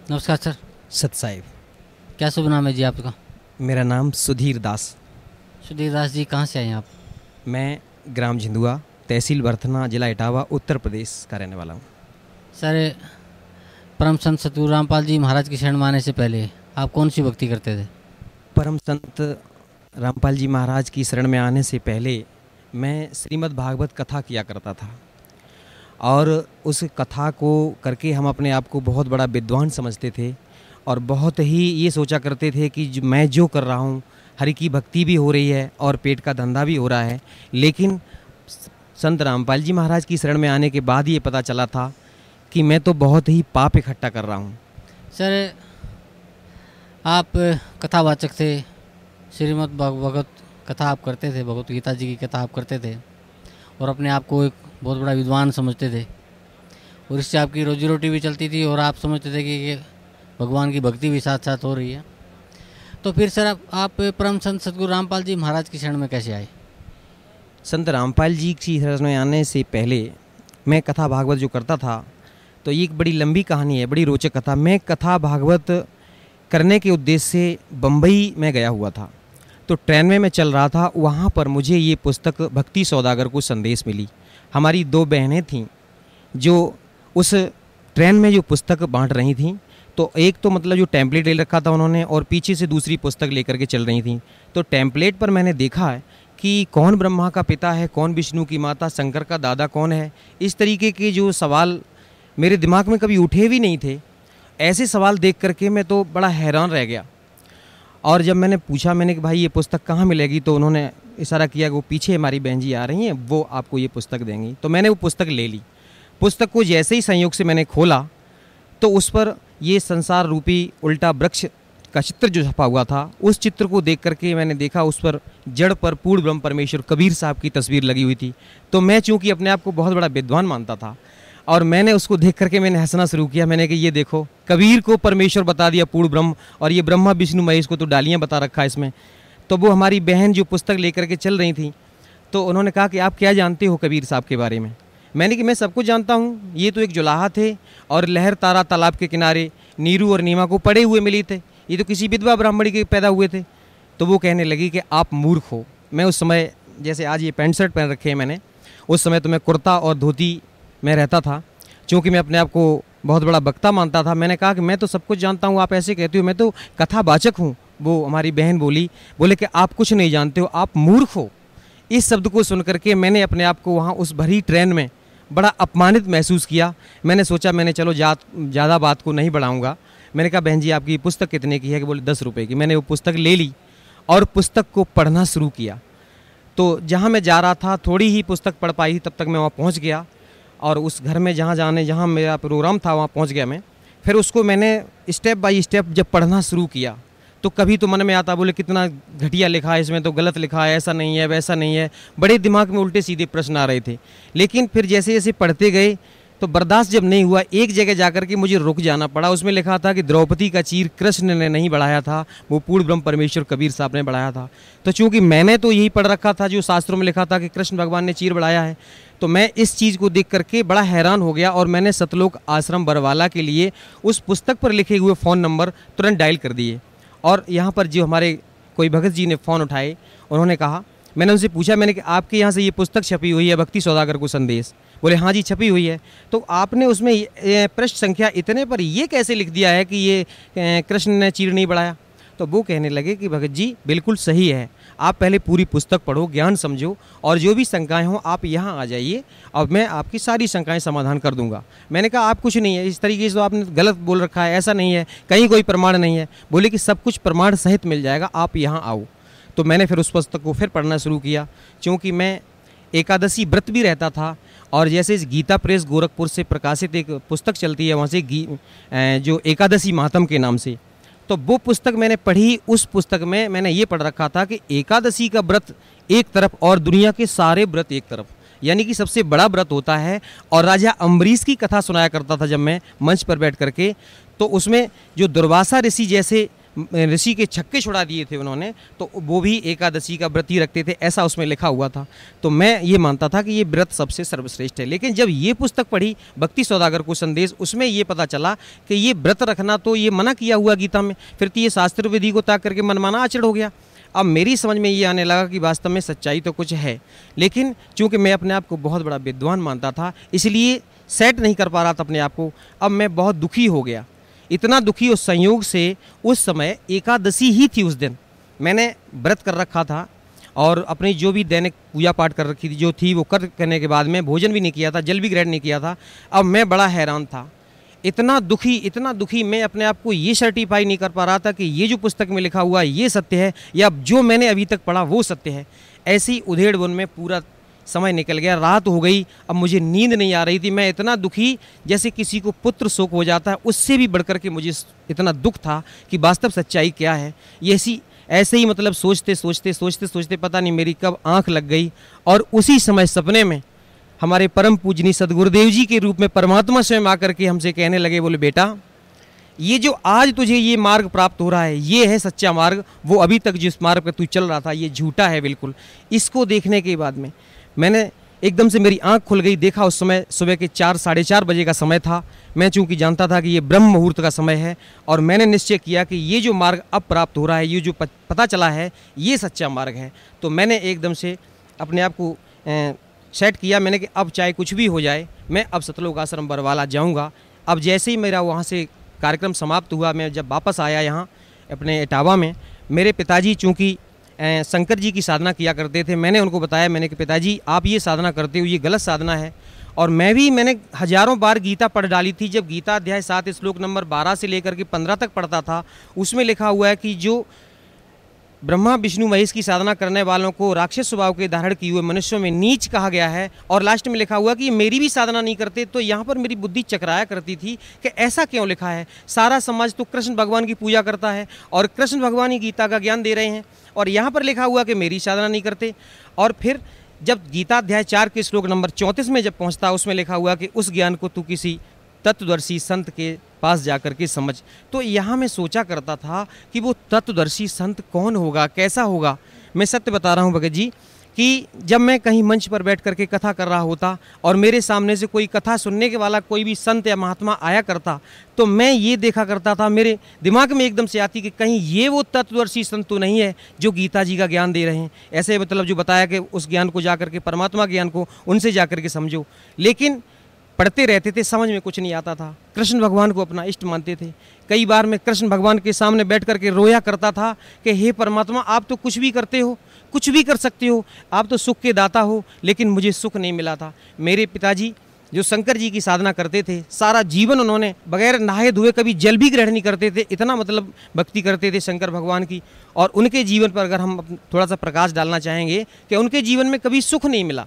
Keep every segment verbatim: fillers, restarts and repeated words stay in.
नमस्कार सर। सत साहिब। क्या शुभ नाम है जी आपका? मेरा नाम सुधीर दास। सुधीर दास जी, कहाँ से आए हैं आप? मैं ग्राम झिंदुआ, तहसील बर्थना, जिला इटावा, उत्तर प्रदेश का रहने वाला हूँ। सर, परम संत सतगुरु रामपाल जी महाराज की शरण में आने से पहले आप कौन सी भक्ति करते थे? परम संत रामपाल जी महाराज की शरण में आने से पहले मैं श्रीमद् भागवत कथा किया करता था, और उस कथा को करके हम अपने आप को बहुत बड़ा विद्वान समझते थे और बहुत ही ये सोचा करते थे कि जो मैं जो कर रहा हूँ, हरि की भक्ति भी हो रही है और पेट का धंधा भी हो रहा है। लेकिन संत रामपाल जी महाराज की शरण में आने के बाद ये पता चला था कि मैं तो बहुत ही पाप इकट्ठा कर रहा हूँ। सर, आप कथावाचक थे, श्रीमद् भागवत कथा आप करते थे, भगवत गीता जी की कथा आप करते थे और अपने आप को एक बहुत बड़ा विद्वान समझते थे, और इससे आपकी रोजी रोटी भी चलती थी और आप समझते थे कि ये भगवान की भक्ति भी साथ साथ हो रही है। तो फिर सर आप, आप परम संत सतगुरु रामपाल जी महाराज की शरण में कैसे आए? संत रामपाल जी की शरण में आने से पहले मैं कथा भागवत जो करता था, तो ये एक बड़ी लंबी कहानी है, बड़ी रोचक कथा। मैं कथा भागवत करने के उद्देश्य से बम्बई में गया हुआ था, तो ट्रेन में मैं चल रहा था, वहाँ पर मुझे ये पुस्तक भक्ति सौदागर को संदेश मिली। हमारी दो बहनें थीं जो उस ट्रेन में जो पुस्तक बांट रही थीं, तो एक तो मतलब जो टेम्पलेट ले रखा था उन्होंने, और पीछे से दूसरी पुस्तक लेकर के चल रही थीं। तो टेम्पलेट पर मैंने देखा है कि कौन ब्रह्मा का पिता है, कौन विष्णु की माता, शंकर का दादा कौन है। इस तरीके के जो सवाल मेरे दिमाग में कभी उठे भी नहीं थे, ऐसे सवाल देख करके मैं तो बड़ा हैरान रह गया। और जब मैंने पूछा, मैंने कि भाई ये पुस्तक कहाँ मिलेगी, तो उन्होंने इशारा किया कि वो पीछे हमारी बहन जी आ रही हैं, वो आपको ये पुस्तक देंगी। तो मैंने वो पुस्तक ले ली। पुस्तक को जैसे ही संयोग से मैंने खोला, तो उस पर ये संसार रूपी उल्टा वृक्ष का चित्र जो छपा हुआ था, उस चित्र को देख करके मैंने देखा उस पर जड़ पर पूर्ण ब्रह्म परमेश्वर कबीर साहब की तस्वीर लगी हुई थी। तो मैं चूँकि अपने आप को बहुत बड़ा विद्वान मानता था, और मैंने उसको देख करके मैंने हंसना शुरू किया। मैंने कहा ये देखो, कबीर को परमेश्वर बता दिया पूर्ण ब्रह्म, और ये ब्रह्मा विष्णु महेश को तो डालियाँ बता रखा है इसमें। तो वो हमारी बहन जो पुस्तक लेकर के चल रही थी, तो उन्होंने कहा कि आप क्या जानते हो कबीर साहब के बारे में? मैंने कि मैं सब कुछ जानता हूँ, ये तो एक जुलाहा थे और लहर तारा तालाब के किनारे नीरू और नीमा को पड़े हुए मिली थे, ये तो किसी विधवा ब्राह्मणी के पैदा हुए थे। तो वो कहने लगी कि आप मूर्ख हो। मैं उस समय, जैसे आज ये पैंट शर्ट पहन रखे हैं मैंने, उस समय तो मैं कुर्ता और धोती में रहता था, क्योंकि मैं अपने आप को बहुत बड़ा वक्ता मानता था। मैंने कहा कि मैं तो सब कुछ जानता हूँ, आप ऐसे कहते हो, मैं तो कथावाचक हूँ। वो हमारी बहन बोली, बोले कि आप कुछ नहीं जानते हो, आप मूर्ख हो। इस शब्द को सुन करके मैंने अपने आप को वहाँ उस भरी ट्रेन में बड़ा अपमानित महसूस किया। मैंने सोचा, मैंने चलो जात ज़्यादा बात को नहीं बढ़ाऊँगा। मैंने कहा बहन जी आपकी पुस्तक कितने की है? कि बोले दस रुपये की। मैंने वो पुस्तक ले ली और पुस्तक को पढ़ना शुरू किया। तो जहाँ मैं जा रहा था, थोड़ी ही पुस्तक पढ़ पाई, तब तक मैं वहाँ पहुँच गया, और उस घर में जहाँ जाने जहाँ मेरा प्रोग्राम था वहाँ पहुँच गया मैं। फिर उसको मैंने स्टेप बाय स्टेप जब पढ़ना शुरू किया, तो कभी तो मन में आता, बोले कितना घटिया लिखा है इसमें, तो गलत लिखा है, ऐसा नहीं है, वैसा नहीं है। बड़े दिमाग में उल्टे सीधे प्रश्न आ रहे थे। लेकिन फिर जैसे जैसे पढ़ते गए, तो बर्दाश्त जब नहीं हुआ, एक जगह जाकर के मुझे रुक जाना पड़ा। उसमें लिखा था कि द्रौपदी का चीर कृष्ण ने नहीं बढ़ाया था, वो पूर्ण ब्रह्म परमेश्वर कबीर साहब ने बढ़ाया था। तो चूँकि मैंने तो यही पढ़ रखा था जो शास्त्रों में लिखा था कि कृष्ण भगवान ने चीर बढ़ाया है, तो मैं इस चीज़ को देख करके बड़ा हैरान हो गया, और मैंने सतलोक आश्रम बरवाला के लिए उस पुस्तक पर लिखे हुए फ़ोन नंबर तुरंत डायल कर दिए। और यहाँ पर जो हमारे कोई भगत जी ने फ़ोन उठाए, उन्होंने कहा, मैंने उनसे पूछा, मैंने कि आपके यहाँ से ये पुस्तक छपी हुई है भक्ति सौदागर को संदेश? बोले हाँ जी छपी हुई है। तो आपने उसमें पृष्ठ संख्या इतने पर ये कैसे लिख दिया है कि ये कृष्ण ने चीर नहीं बढ़ाया? तो वो कहने लगे कि भगत जी बिल्कुल सही है, आप पहले पूरी पुस्तक पढ़ो, ज्ञान समझो, और जो भी शंकाएं हों आप यहाँ आ जाइए और मैं आपकी सारी शंकाएं समाधान कर दूंगा। मैंने कहा आप कुछ नहीं है, इस तरीके से तो आपने गलत बोल रखा है, ऐसा नहीं है, कहीं कोई प्रमाण नहीं है। बोले कि सब कुछ प्रमाण सहित मिल जाएगा, आप यहाँ आओ। तो मैंने फिर उस पुस्तक को फिर पढ़ना शुरू किया, क्योंकि मैं एकादशी व्रत भी रहता था, और जैसे इस गीता प्रेस गोरखपुर से प्रकाशित एक पुस्तक चलती है वहाँ से गी जो एकादशी मातम के नाम से, तो वो पुस्तक मैंने पढ़ी। उस पुस्तक में मैंने ये पढ़ रखा था कि एकादशी का व्रत एक तरफ और दुनिया के सारे व्रत एक तरफ, यानी कि सबसे बड़ा व्रत होता है। और राजा अम्बरीश की कथा सुनाया करता था जब मैं मंच पर बैठ करके, तो उसमें जो दुर्वासा ऋषि जैसे ऋषि के छक्के छुड़ा दिए थे उन्होंने, तो वो भी एकादशी का व्रत ही रखते थे, ऐसा उसमें लिखा हुआ था। तो मैं ये मानता था कि ये व्रत सबसे सर्वश्रेष्ठ है। लेकिन जब ये पुस्तक पढ़ी भक्ति सौदागर को संदेश, उसमें ये पता चला कि ये व्रत रखना तो ये मना किया हुआ गीता में, फिर तो ये शास्त्र विधि को त्याग करके मनमाना आचरण हो गया। अब मेरी समझ में ये आने लगा कि वास्तव में सच्चाई तो कुछ है, लेकिन चूंकि मैं अपने आप को बहुत बड़ा विद्वान मानता था, इसलिए सेट नहीं कर पा रहा था अपने आप को। अब मैं बहुत दुखी हो गया, इतना दुखी उस संयोग से, उस समय एकादशी ही थी, उस दिन मैंने व्रत कर रखा था और अपनी जो भी दैनिक पूजा पाठ कर रखी थी जो थी वो कर करने के बाद में भोजन भी नहीं किया था, जल भी ग्रहण नहीं किया था। अब मैं बड़ा हैरान था, इतना दुखी इतना दुखी मैं अपने आप को ये सर्टिफाई नहीं कर पा रहा था कि ये जो पुस्तक में लिखा हुआ है ये सत्य है या जो मैंने अभी तक पढ़ा वो सत्य है। ऐसी उधेड़ बुन में पूरा समय निकल गया, रात हो गई, अब मुझे नींद नहीं आ रही थी। मैं इतना दुखी, जैसे किसी को पुत्र शोक हो जाता है, उससे भी बढ़कर के मुझे इतना दुख था कि वास्तव सच्चाई क्या है। ये ऐसी ऐसे ही मतलब सोचते सोचते सोचते सोचते पता नहीं मेरी कब आंख लग गई और उसी समय सपने में हमारे परम पूजनीय सदगुरुदेव जी के रूप में परमात्मा स्वयं आकर के हमसे कहने लगे, बोले बेटा ये जो आज तुझे ये मार्ग प्राप्त हो रहा है ये है सच्चा मार्ग, वो अभी तक जिस मार्ग पर तू चल रहा था ये झूठा है बिल्कुल। इसको देखने के बाद में मैंने एकदम से मेरी आंख खुल गई, देखा उस समय सुबह के चार साढ़े चार बजे का समय था। मैं चूंकि जानता था कि ये ब्रह्म मुहूर्त का समय है और मैंने निश्चय किया कि ये जो मार्ग अब प्राप्त हो रहा है, ये जो पता चला है ये सच्चा मार्ग है। तो मैंने एकदम से अपने आप को सेट किया, मैंने कि अब चाहे कुछ भी हो जाए मैं अब सतलोक आश्रम बरवाला जाऊँगा। अब जैसे ही मेरा वहाँ से कार्यक्रम समाप्त हुआ, मैं जब वापस आया यहाँ अपने इटावा में, मेरे पिताजी चूँकि शंकर जी की साधना किया करते थे, मैंने उनको बताया, मैंने कि पिताजी आप ये साधना करते हो ये गलत साधना है। और मैं भी मैंने हजारों बार गीता पढ़ डाली थी। जब गीता अध्याय सात श्लोक नंबर बारह से लेकर के पंद्रह तक पढ़ता था, उसमें लिखा हुआ है कि जो ब्रह्मा विष्णु महेश की साधना करने वालों को राक्षस स्वभाव के धारण किए हुए मनुष्यों में नीच कहा गया है। और लास्ट में लिखा हुआ कि मेरी भी साधना नहीं करते। तो यहाँ पर मेरी बुद्धि चकराया करती थी कि ऐसा क्यों लिखा है, सारा समाज तो कृष्ण भगवान की पूजा करता है और कृष्ण भगवान ही गीता का ज्ञान दे रहे हैं और यहाँ पर लिखा हुआ कि मेरी साधना नहीं करते। और फिर जब गीता अध्याय चार के श्लोक नंबर चौंतीस में जब पहुँचता, उसमें लिखा हुआ कि उस ज्ञान को तू किसी तत्वदर्शी संत के पास जाकर के समझ। तो यहाँ मैं सोचा करता था कि वो तत्वदर्शी संत कौन होगा, कैसा होगा। मैं सत्य बता रहा हूँ भगत जी कि जब मैं कहीं मंच पर बैठ करके कथा कर रहा होता और मेरे सामने से कोई कथा सुनने के वाला कोई भी संत या महात्मा आया करता, तो मैं ये देखा करता था, मेरे दिमाग में एकदम से आती कि कहीं ये वो तत्वदर्शी संत तो नहीं है जो गीता जी का ज्ञान दे रहे हैं। ऐसे मतलब जो बताया कि उस ज्ञान को जाकर के, परमात्मा ज्ञान को उनसे जाकर के समझो। लेकिन पढ़ते रहते थे, समझ में कुछ नहीं आता था। कृष्ण भगवान को अपना इष्ट मानते थे। कई बार मैं कृष्ण भगवान के सामने बैठ करके रोया करता था कि हे परमात्मा, आप तो कुछ भी करते हो, कुछ भी कर सकते हो, आप तो सुख के दाता हो, लेकिन मुझे सुख नहीं मिला था। मेरे पिताजी जो शंकर जी की साधना करते थे, सारा जीवन उन्होंने बगैर नहाए धोए कभी जल भी ग्रहण नहीं करते थे, इतना मतलब भक्ति करते थे शंकर भगवान की। और उनके जीवन पर अगर हम थोड़ा सा प्रकाश डालना चाहेंगे कि उनके जीवन में कभी सुख नहीं मिला,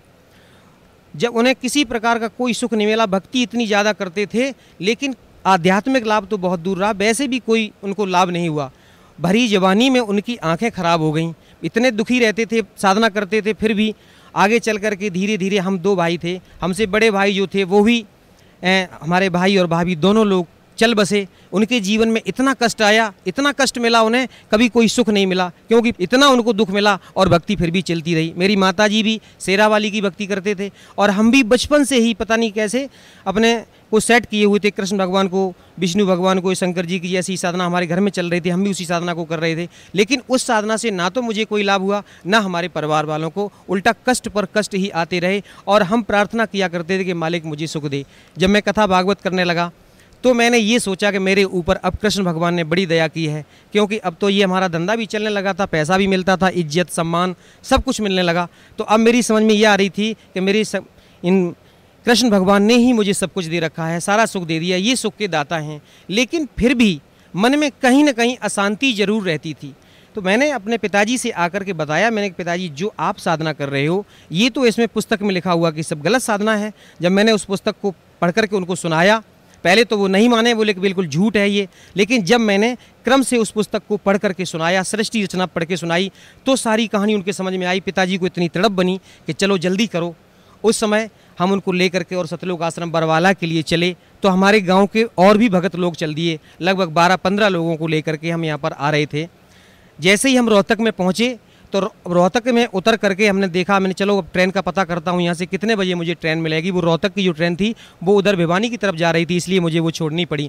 जब उन्हें किसी प्रकार का कोई सुख नहीं मिला। भक्ति इतनी ज़्यादा करते थे लेकिन आध्यात्मिक लाभ तो बहुत दूर रहा, वैसे भी कोई उनको लाभ नहीं हुआ। भरी जवानी में उनकी आंखें खराब हो गईं, इतने दुखी रहते थे, साधना करते थे, फिर भी आगे चल कर के धीरे धीरे, हम दो भाई थे, हमसे बड़े भाई जो थे वो भी ए, हमारे भाई और भाभी दोनों लोग चल बसे। उनके जीवन में इतना कष्ट आया, इतना कष्ट मिला उन्हें, कभी कोई सुख नहीं मिला, क्योंकि इतना उनको दुख मिला और भक्ति फिर भी चलती रही। मेरी माताजी भी शेरावाली की भक्ति करते थे और हम भी बचपन से ही पता नहीं कैसे अपने को सेट किए हुए थे। कृष्ण भगवान को, विष्णु भगवान को, शंकर जी की जैसी साधना हमारे घर में चल रही थी, हम भी उसी साधना को कर रहे थे। लेकिन उस साधना से ना तो मुझे कोई लाभ हुआ, ना हमारे परिवार वालों को, उल्टा कष्ट पर कष्ट ही आते रहे। और हम प्रार्थना किया करते थे कि मालिक मुझे सुख दे। जब मैं कथा भागवत करने लगा तो मैंने ये सोचा कि मेरे ऊपर अब कृष्ण भगवान ने बड़ी दया की है, क्योंकि अब तो ये हमारा धंधा भी चलने लगा था, पैसा भी मिलता था, इज्जत सम्मान सब कुछ मिलने लगा। तो अब मेरी समझ में ये आ रही थी कि मेरी सब इन कृष्ण भगवान ने ही मुझे सब कुछ दे रखा है, सारा सुख दे दिया, ये सुख के दाता हैं। लेकिन फिर भी मन में कहीं ना कहीं अशांति जरूर रहती थी। तो मैंने अपने पिताजी से आकर के बताया, मैंने पिताजी जो आप साधना कर रहे हो ये तो इसमें पुस्तक में लिखा हुआ कि सब गलत साधना है। जब मैंने उस पुस्तक को पढ़ करके उनको सुनाया, पहले तो वो नहीं माने, बोले कि बिल्कुल झूठ है ये। लेकिन जब मैंने क्रम से उस पुस्तक को पढ़ करके सुनाया, सृष्टि रचना पढ़ के सुनाई, तो सारी कहानी उनके समझ में आई। पिताजी को इतनी तड़प बनी कि चलो जल्दी करो। उस समय हम उनको लेकर के और सतलोक आश्रम बरवाला के लिए चले। तो हमारे गांव के और भी भगत लोग चल दिए, लगभग बारह पंद्रह लोगों को लेकर के हम यहाँ पर आ रहे थे। जैसे ही हम रोहतक में पहुँचे तो रोहतक में उतर करके हमने देखा, मैंने चलो अब ट्रेन का पता करता हूँ यहाँ से कितने बजे मुझे ट्रेन मिलेगी। वो रोहतक की जो ट्रेन थी वो उधर भिवानी की तरफ जा रही थी, इसलिए मुझे वो छोड़नी पड़ी।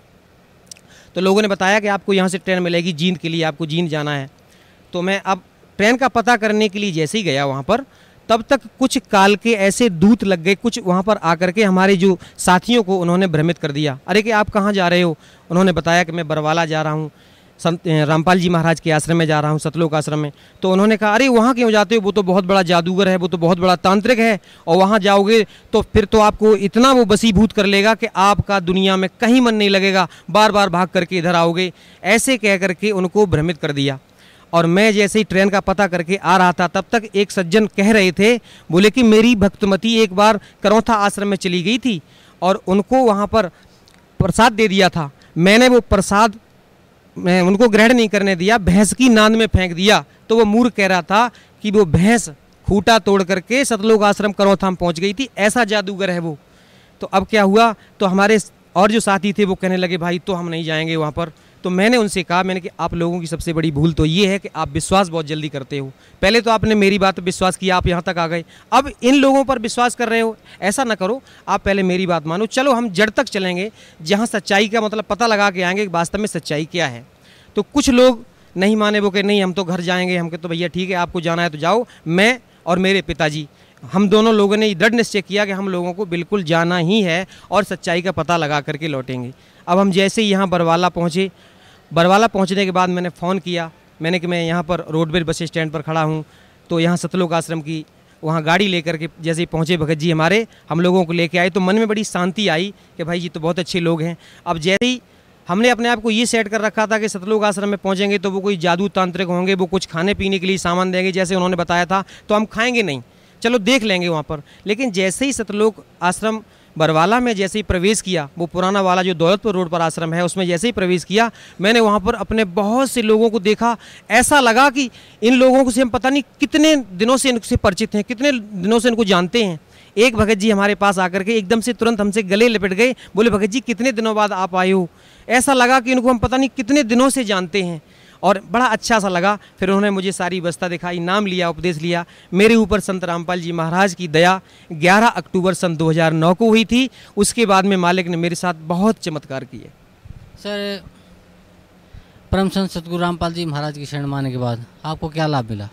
तो लोगों ने बताया कि आपको यहाँ से ट्रेन मिलेगी जींद के लिए, आपको जींद जाना है। तो मैं अब ट्रेन का पता करने के लिए जैसे ही गया वहाँ पर, तब तक कुछ काल के ऐसे दूत लग गए, कुछ वहाँ पर आकर के हमारे जो साथियों को उन्होंने भ्रमित कर दिया। अरे कि आप कहाँ जा रहे हो? उन्होंने बताया कि मैं बरवाला जा रहा हूँ, संत रामपाल जी महाराज के आश्रम में जा रहा हूँ, सतलोक आश्रम में। तो उन्होंने कहा अरे वहाँ क्यों जाते हो, वो तो बहुत बड़ा जादूगर है, वो तो बहुत बड़ा तांत्रिक है, और वहाँ जाओगे तो फिर तो आपको इतना वो बसीभूत कर लेगा कि आपका दुनिया में कहीं मन नहीं लगेगा, बार बार भाग करके इधर आओगे। ऐसे कह करके उनको भ्रमित कर दिया। और मैं जैसे ही ट्रेन का पता करके आ रहा था, तब तक एक सज्जन कह रहे थे, बोले कि मेरी भक्तमती एक बार करौथा आश्रम में चली गई थी और उनको वहाँ पर प्रसाद दे दिया था। मैंने वो प्रसाद मैं उनको ग्रहण नहीं करने दिया, भैंस की नांद में फेंक दिया। तो वो मूर्ख कह रहा था कि वो भैंस खूंटा तोड़ करके सतलोक आश्रम करौथा में पहुँच गई थी, ऐसा जादूगर है वो। तो अब क्या हुआ, तो हमारे और जो साथी थे वो कहने लगे भाई तो हम नहीं जाएंगे वहाँ पर। तो मैंने उनसे कहा, मैंने कि आप लोगों की सबसे बड़ी भूल तो ये है कि आप विश्वास बहुत जल्दी करते हो। पहले तो आपने मेरी बात पर विश्वास किया, आप यहाँ तक आ गए, अब इन लोगों पर विश्वास कर रहे हो। ऐसा ना करो, आप पहले मेरी बात मानो, चलो हम जड़ तक चलेंगे, जहाँ सच्चाई का मतलब पता लगा के आएंगे कि वास्तव में सच्चाई क्या है। तो कुछ लोग नहीं माने, वो कि नहीं हम तो घर जाएंगे। हम कहते तो भैया ठीक है, आपको जाना है तो जाओ। मैं और मेरे पिताजी, हम दोनों लोगों ने दृढ़ निश्चय किया कि हम लोगों को बिल्कुल जाना ही है और सच्चाई का पता लगा करके लौटेंगे। अब हम जैसे ही यहाँ बरवाला पहुँचे, बरवाला पहुँचने के बाद मैंने फ़ोन किया, मैंने कि मैं यहाँ पर रोडवेज बस स्टैंड पर खड़ा हूँ। तो यहाँ सतलोक आश्रम की वहाँ गाड़ी लेकर के जैसे ही पहुँचे भगत जी हमारे, हम लोगों को लेके आए। तो मन में बड़ी शांति आई कि भाई जी तो बहुत अच्छे लोग हैं। अब जैसे ही हमने अपने आप को ये सेट कर रखा था कि सतलोक आश्रम में पहुँचेंगे तो वो कोई जादू तांत्रिक होंगे, वो कुछ खाने पीने के लिए सामान देंगे जैसे उन्होंने बताया था, तो हम खाएंगे नहीं, चलो देख लेंगे वहाँ पर। लेकिन जैसे ही सतलोक आश्रम बरवाला में जैसे ही प्रवेश किया, वो पुराना वाला जो दौलतपुर रोड पर आश्रम है उसमें जैसे ही प्रवेश किया, मैंने वहाँ पर अपने बहुत से लोगों को देखा। ऐसा लगा कि इन लोगों से हम पता नहीं कितने दिनों से इनसे परिचित हैं, कितने दिनों से इनको जानते हैं। एक भगत जी हमारे पास आकर के एकदम से तुरंत हमसे गले लिपट गए, बोले भगत जी कितने दिनों बाद आप आए हो। ऐसा लगा कि इनको हम पता नहीं कितने दिनों से जानते हैं, और बड़ा अच्छा सा लगा। फिर उन्होंने मुझे सारी व्यवस्था दिखाई, नाम लिया, उपदेश लिया। मेरे ऊपर संत रामपाल जी महाराज की दया ग्यारह अक्टूबर सन दो हज़ार नौ को हुई थी। उसके बाद में मालिक ने मेरे साथ बहुत चमत्कार किए। सर, परम संत सतगुरु रामपाल जी महाराज की शरण माने के बाद आपको क्या लाभ मिला?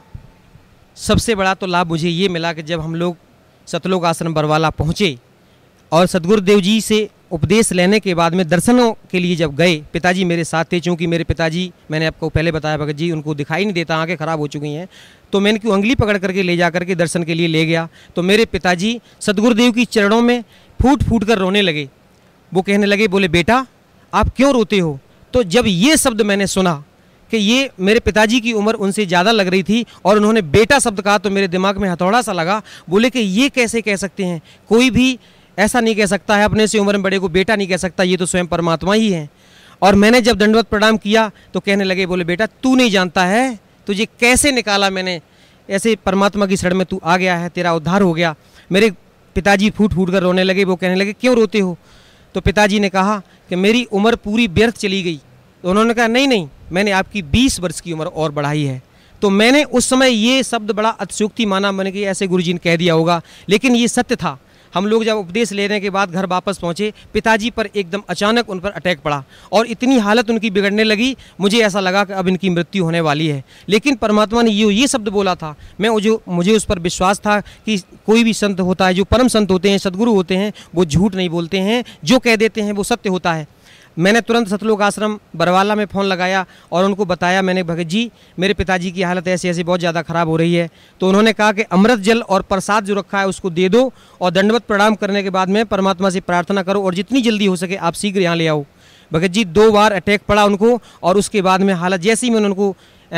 सबसे बड़ा तो लाभ मुझे ये मिला कि जब हम लोग सतलोक आश्रम बरवाला पहुँचे और सतगुरुदेव जी से उपदेश लेने के बाद में दर्शनों के लिए जब गए, पिताजी मेरे साथ थे। चूँकि मेरे पिताजी, मैंने आपको पहले बताया भगत जी, उनको दिखाई नहीं देता, आंखें खराब हो चुकी हैं, तो मैंने उनकी उंगली पकड़ करके ले जा करके दर्शन के लिए ले गया। तो मेरे पिताजी सतगुरुदेव की चरणों में फूट फूट कर रोने लगे। वो कहने लगे, बोले बेटा आप क्यों रोते हो? तो जब ये शब्द मैंने सुना कि ये मेरे पिताजी की उम्र उनसे ज़्यादा लग रही थी और उन्होंने बेटा शब्द कहा, तो मेरे दिमाग में हथौड़ा सा लगा। बोले कि ये कैसे कह सकते हैं, कोई भी ऐसा नहीं कह सकता है, अपने से उम्र में बड़े को बेटा नहीं कह सकता, ये तो स्वयं परमात्मा ही है। और मैंने जब दंडवत प्रणाम किया तो कहने लगे, बोले बेटा तू नहीं जानता है, तुझे कैसे निकाला मैंने, ऐसे परमात्मा की शरण में तू आ गया है, तेरा उद्धार हो गया। मेरे पिताजी फूट फूट कर रोने लगे। वो कहने लगे क्यों रोते हो? तो पिताजी ने कहा कि मेरी उम्र पूरी व्यर्थ चली गई। तो उन्होंने कहा नहीं नहीं, मैंने आपकी बीस वर्ष की उम्र और बढ़ाई है। तो मैंने उस समय ये शब्द बड़ा अतिशयोक्ति माना, मैंने कि ऐसे गुरुजी ने कह दिया होगा, लेकिन ये सत्य था। हम लोग जब उपदेश लेने के बाद घर वापस पहुँचे, पिताजी पर एकदम अचानक उन पर अटैक पड़ा और इतनी हालत उनकी बिगड़ने लगी, मुझे ऐसा लगा कि अब इनकी मृत्यु होने वाली है। लेकिन परमात्मा ने ये ये शब्द बोला था, मैं जो मुझे उस पर विश्वास था कि कोई भी संत होता है, जो परम संत होते हैं, सदगुरु होते हैं, वो झूठ नहीं बोलते हैं, जो कह देते हैं वो सत्य होता है। मैंने तुरंत सतलोक आश्रम बरवाला में फ़ोन लगाया और उनको बताया, मैंने भगत जी मेरे पिताजी की हालत ऐसी ऐसी बहुत ज़्यादा ख़राब हो रही है। तो उन्होंने कहा कि अमृत जल और प्रसाद जो रखा है उसको दे दो और दंडवत प्रणाम करने के बाद में परमात्मा से प्रार्थना करो और जितनी जल्दी हो सके आप शीघ्र यहाँ ले आओ। भगत जी दो बार अटैक पड़ा उनको और उसके बाद में हालत जैसे ही मैंने उनको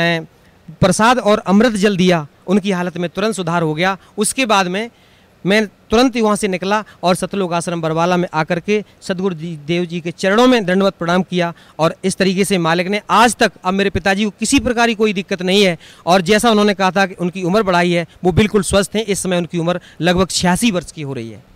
प्रसाद और अमृत जल दिया, उनकी हालत में तुरंत सुधार हो गया। उसके बाद में मैं तुरंत ही वहाँ से निकला और सतलोक आश्रम बरवाला में आकर के सदगुरु देव जी के चरणों में दंडवत प्रणाम किया। और इस तरीके से मालिक ने आज तक, अब मेरे पिताजी को किसी प्रकार की कोई दिक्कत नहीं है और जैसा उन्होंने कहा था कि उनकी उम्र बढ़ाई है, वो बिल्कुल स्वस्थ हैं। इस समय उनकी उम्र लगभग छियासी वर्ष की हो रही है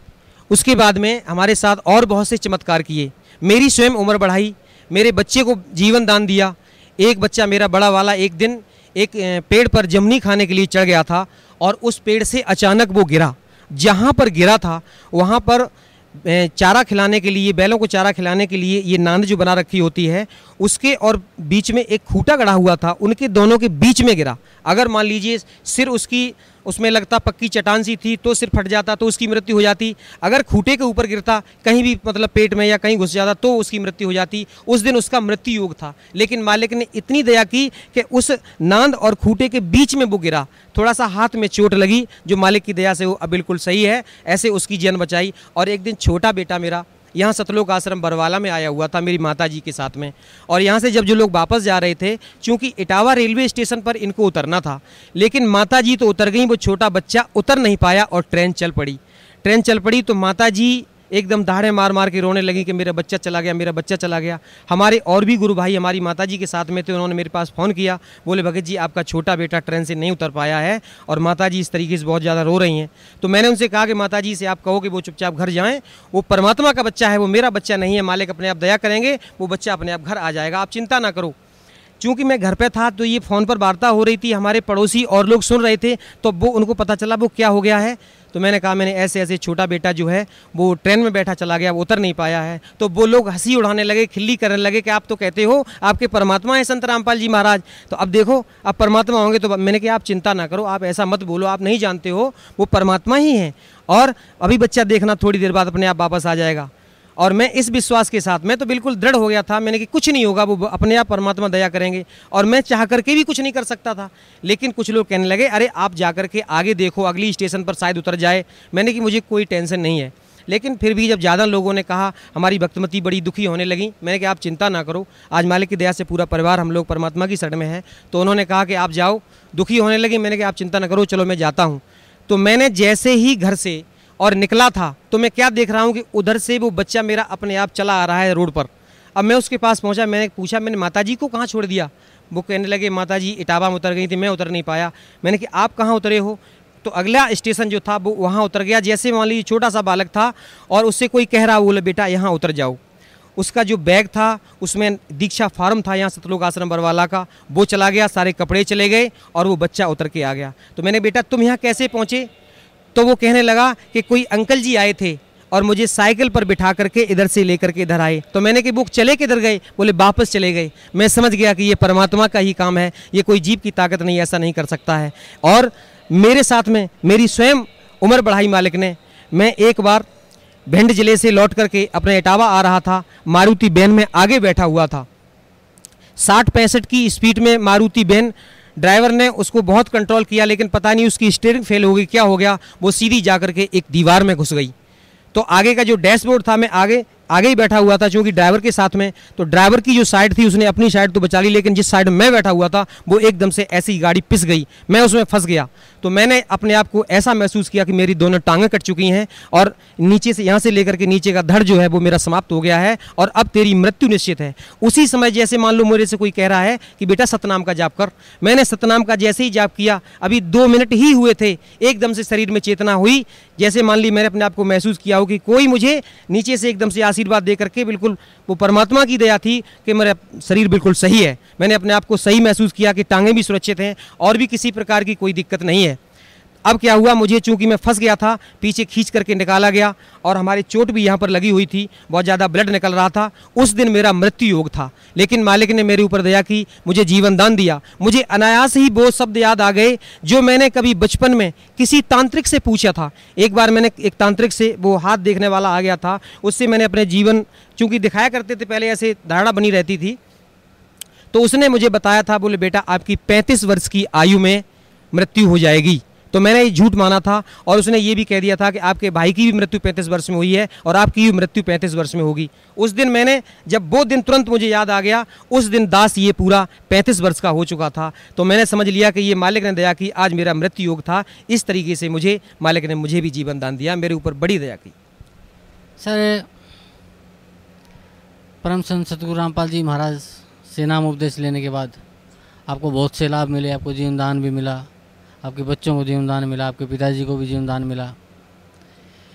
उसके बाद में हमारे साथ और बहुत से चमत्कार किए, मेरी स्वयं उम्र बढ़ाई, मेरे बच्चे को जीवन दान दिया। एक बच्चा मेरा बड़ा वाला एक दिन एक पेड़ पर जमनी खाने के लिए चढ़ गया था और उस पेड़ से अचानक वो गिरा। जहाँ पर गिरा था वहाँ पर चारा खिलाने के लिए, बैलों को चारा खिलाने के लिए ये नांद जो बना रखी होती है उसके और बीच में एक खूंटा गड़ा हुआ था, उनके दोनों के बीच में गिरा। अगर मान लीजिए सिर उसकी उसमें लगता पक्की चट्टान सी थी तो सिर फट जाता तो उसकी मृत्यु हो जाती। अगर खूंटे के ऊपर गिरता कहीं भी मतलब पेट में या कहीं घुस जाता तो उसकी मृत्यु हो जाती। उस दिन उसका मृत्यु योग था, लेकिन मालिक ने इतनी दया की कि उस नांद और खूंटे के बीच में वो गिरा। थोड़ा सा हाथ में चोट लगी जो मालिक की दया से वो अब बिल्कुल सही है, ऐसे उसकी जान बचाई। और एक दिन छोटा बेटा मेरा यहाँ सतलोक आश्रम बरवाला में आया हुआ था मेरी माता जी के साथ में, और यहाँ से जब जो लोग वापस जा रहे थे, चूँकि इटावा रेलवे स्टेशन पर इनको उतरना था, लेकिन माता जी तो उतर गई, वो छोटा बच्चा उतर नहीं पाया और ट्रेन चल पड़ी। ट्रेन चल पड़ी तो माता जी एकदम दहाड़े मार मार के रोने लगी कि मेरा बच्चा चला गया, मेरा बच्चा चला गया। हमारे और भी गुरु भाई हमारी माता जी के साथ में थे, उन्होंने मेरे पास फ़ोन किया, बोले भगत जी आपका छोटा बेटा ट्रेन से नहीं उतर पाया है और माता जी इस तरीके से बहुत ज़्यादा रो रही हैं। तो मैंने उनसे कहा कि माता जी से आप कहो कि वो चुपचाप घर जाएँ, वो परमात्मा का बच्चा है, वो मेरा बच्चा नहीं है, मालिक अपने आप दया करेंगे, वो बच्चा अपने आप घर आ जाएगा, आप चिंता ना करो। चूँकि मैं घर पे था तो ये फ़ोन पर वार्ता हो रही थी, हमारे पड़ोसी और लोग सुन रहे थे, तो वो उनको पता चला वो क्या हो गया है। तो मैंने कहा मैंने ऐसे ऐसे छोटा बेटा जो है वो ट्रेन में बैठा चला गया, वो उतर नहीं पाया है। तो वो लोग हंसी उड़ाने लगे, खिल्ली करने लगे कि आप तो कहते हो आपके परमात्मा हैं संत रामपाल जी महाराज, तो अब देखो अब परमात्मा होंगे। तो मैंने कहा आप चिंता ना करो, आप ऐसा मत बोलो, आप नहीं जानते हो, वो परमात्मा ही हैं और अभी बच्चा देखना थोड़ी देर बाद अपने आप वापस आ जाएगा। और मैं इस विश्वास के साथ, मैं तो बिल्कुल दृढ़ हो गया था, मैंने कि कुछ नहीं होगा, वो अपने आप परमात्मा दया करेंगे। और मैं चाह करके भी कुछ नहीं कर सकता था, लेकिन कुछ लोग कहने लगे अरे आप जा कर के आगे देखो, अगली स्टेशन पर शायद उतर जाए। मैंने कि मुझे कोई टेंशन नहीं है, लेकिन फिर भी जब ज़्यादा लोगों ने कहा, हमारी भक्तमती बड़ी दुखी होने लगी। मैंने कहा आप चिंता ना करो, आज मालिक की दया से पूरा परिवार हम लोग परमात्मा की शरण में है। तो उन्होंने कहा कि आप जाओ, दुखी होने लगी। मैंने कहा आप चिंता ना करो, चलो मैं जाता हूँ। तो मैंने जैसे ही घर से और निकला था तो मैं क्या देख रहा हूँ कि उधर से वो बच्चा मेरा अपने आप चला आ रहा है रोड पर। अब मैं उसके पास पहुँचा, मैंने पूछा मैंने माता जी को कहाँ छोड़ दिया। वो कहने लगे माता जी इटावा में उतर गई थी, मैं उतर नहीं पाया। मैंने कि आप कहाँ उतरे हो? तो अगला स्टेशन जो था वो वहाँ उतर गया। जैसे मान लीजिए छोटा सा बालक था और उससे कोई कह रहा, बोले बेटा यहाँ उतर जाओ। उसका जो बैग था उसमें दीक्षा फार्म था यहाँ सतलोक आश्रम बरवाला का, वो चला गया, सारे कपड़े चले गए और वो बच्चा उतर के आ गया। तो मैंने बेटा तुम यहाँ कैसे पहुँचे? तो वो कहने लगा कि कोई अंकल जी आए थे और मुझे साइकिल पर बिठा करके इधर से लेकर के इधर आए। तो मैंने कि वो चले किधर गए? बोले वापस चले गए। मैं समझ गया कि ये परमात्मा का ही काम है, ये कोई जीव की ताकत नहीं, ऐसा नहीं कर सकता है। और मेरे साथ में मेरी स्वयं उम्र बढ़ाई मालिक ने। मैं एक बार भिंड जिले से लौट करके अपने इटावा आ रहा था, मारुति वैन में आगे बैठा हुआ था, साठ पैंसठ की स्पीड में मारुति वैन, ड्राइवर ने उसको बहुत कंट्रोल किया लेकिन पता नहीं उसकी स्टीयरिंग फेल हो गई, क्या हो गया, वो सीधी जा करके एक दीवार में घुस गई। तो आगे का जो डैशबोर्ड था, मैं आगे आगे ही बैठा हुआ था क्योंकि ड्राइवर के साथ में, तो ड्राइवर की जो साइड थी उसने अपनी साइड तो बचा ली, लेकिन जिस साइड में मैं बैठा हुआ था वो एकदम से ऐसी गाड़ी पिस गई, मैं उसमें फंस गया। तो मैंने अपने आप को ऐसा महसूस किया कि मेरी दोनों टांगें कट चुकी हैं और नीचे से यहाँ से लेकर के नीचे का धड़ जो है वो मेरा समाप्त हो गया है और अब तेरी मृत्यु निश्चित है। उसी समय जैसे मान लो मेरे से कोई कह रहा है कि बेटा सतनाम का जाप कर, मैंने सतनाम का जैसे ही जाप किया, अभी दो मिनट ही हुए थे, एकदम से शरीर में चेतना हुई। जैसे मान ली मैंने अपने आप को महसूस किया हो कि कोई मुझे नीचे से एकदम से आशीर्वाद दे करके, बिल्कुल वो परमात्मा की दया थी कि मेरा शरीर बिल्कुल सही है। मैंने अपने आप को सही महसूस किया कि टांगें भी सुरक्षित हैं और भी किसी प्रकार की कोई दिक्कत नहीं है। अब क्या हुआ, मुझे चूंकि मैं फंस गया था, पीछे खींच करके निकाला गया और हमारी चोट भी यहाँ पर लगी हुई थी, बहुत ज़्यादा ब्लड निकल रहा था। उस दिन मेरा मृत्यु योग था, लेकिन मालिक ने मेरे ऊपर दया की, मुझे जीवन दान दिया। मुझे अनायास ही वो शब्द याद आ गए जो मैंने कभी बचपन में किसी तांत्रिक से पूछा था। एक बार मैंने एक तांत्रिक से, वो हाथ देखने वाला आ गया था, उससे मैंने अपने जीवन, चूँकि दिखाया करते थे पहले, ऐसे धारणा बनी रहती थी, तो उसने मुझे बताया था, बोले बेटा आपकी पैंतीस वर्ष की आयु में मृत्यु हो जाएगी। तो मैंने ये झूठ माना था और उसने ये भी कह दिया था कि आपके भाई की भी मृत्यु पैंतीस वर्ष में हुई है और आपकी भी मृत्यु पैंतीस वर्ष में होगी। उस दिन मैंने, जब वो दिन तुरंत मुझे याद आ गया, उस दिन दास ये पूरा पैंतीस वर्ष का हो चुका था। तो मैंने समझ लिया कि ये मालिक ने दया की, आज मेरा मृत्यु योग था। इस तरीके से मुझे मालिक ने मुझे भी जीवन दान दिया, मेरे ऊपर बड़ी दया की। सर, परम संत सतगुरु रामपाल जी महाराज से नाम उपदेश लेने के बाद आपको बहुत से लाभ मिले, आपको जीवन दान भी मिला, आपके बच्चों को जीवन दान मिला, आपके पिताजी को भी जीवन दान मिला।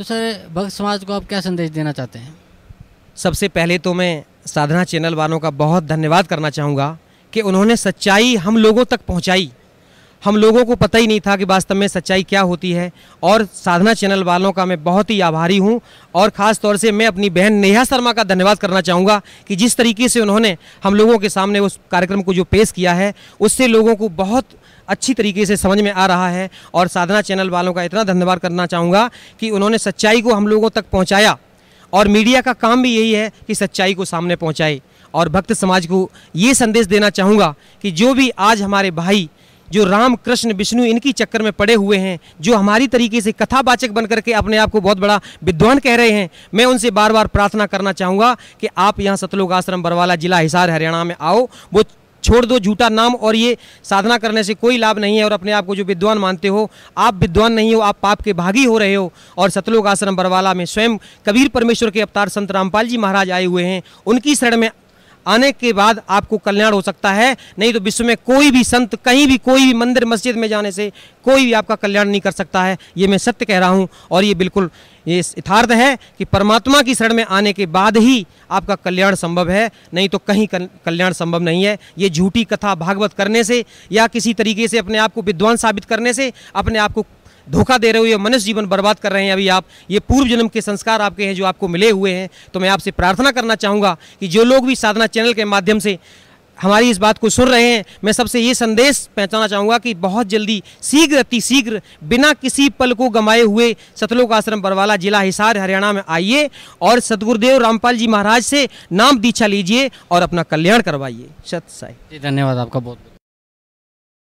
तो सर भक्त समाज को आप क्या संदेश देना चाहते हैं? सबसे पहले तो मैं साधना चैनल वालों का बहुत धन्यवाद करना चाहूँगा कि उन्होंने सच्चाई हम लोगों तक पहुँचाई। हम लोगों को पता ही नहीं था कि वास्तव में सच्चाई क्या होती है, और साधना चैनल वालों का मैं बहुत ही आभारी हूं। और ख़ास तौर से मैं अपनी बहन नेहा शर्मा का धन्यवाद करना चाहूँगा कि जिस तरीके से उन्होंने हम लोगों के सामने उस कार्यक्रम को जो पेश किया है, उससे लोगों को बहुत अच्छी तरीके से समझ में आ रहा है। और साधना चैनल वालों का इतना धन्यवाद करना चाहूँगा कि उन्होंने सच्चाई को हम लोगों तक पहुँचाया, और मीडिया का काम भी यही है कि सच्चाई को सामने पहुँचाए। और भक्त समाज को ये संदेश देना चाहूँगा कि जो भी आज हमारे भाई जो राम कृष्ण विष्णु इनकी चक्कर में पड़े हुए हैं, जो हमारी तरीके से कथावाचक बन करके अपने आप को बहुत बड़ा विद्वान कह रहे हैं, मैं उनसे बार बार प्रार्थना करना चाहूँगा कि आप यहाँ सतलोक आश्रम बरवाला जिला हिसार हरियाणा में आओ। वो छोड़ दो झूठा नाम, और ये साधना करने से कोई लाभ नहीं है। और अपने आप को जो विद्वान मानते हो, आप विद्वान नहीं हो, आप पाप के भागी हो रहे हो। और सतलोक आश्रम बरवाला में स्वयं कबीर परमेश्वर के अवतार संत रामपाल जी महाराज आए हुए हैं। उनकी शरण में आने के बाद आपको कल्याण हो सकता है, नहीं तो विश्व में कोई भी संत कहीं भी कोई भी मंदिर मस्जिद में जाने से कोई भी आपका कल्याण नहीं कर सकता है। ये मैं सत्य कह रहा हूँ, और ये बिल्कुल ये यथार्थ है कि परमात्मा की शरण में आने के बाद ही आपका कल्याण संभव है, नहीं तो कहीं कल्याण संभव नहीं है। ये झूठी कथा भागवत करने से या किसी तरीके से अपने आप को विद्वान साबित करने से अपने आप को धोखा दे रहे हो, ये मनुष्य जीवन बर्बाद कर रहे हैं अभी आप। ये पूर्व जन्म के संस्कार आपके हैं जो आपको मिले हुए हैं। तो मैं आपसे प्रार्थना करना चाहूँगा कि जो लोग भी साधना चैनल के माध्यम से हमारी इस बात को सुन रहे हैं, मैं सबसे ये संदेश पहुंचाना चाहूँगा कि बहुत जल्दी शीघ्र अति शीघ्र बिना किसी पल को गंवाए हुए सतलोक आश्रम बरवाला जिला हिसार हरियाणा में आइए और सदगुरुदेव रामपाल जी महाराज से नाम दीक्षा लीजिए और अपना कल्याण करवाइए। सत साई। धन्यवाद आपका बहुत।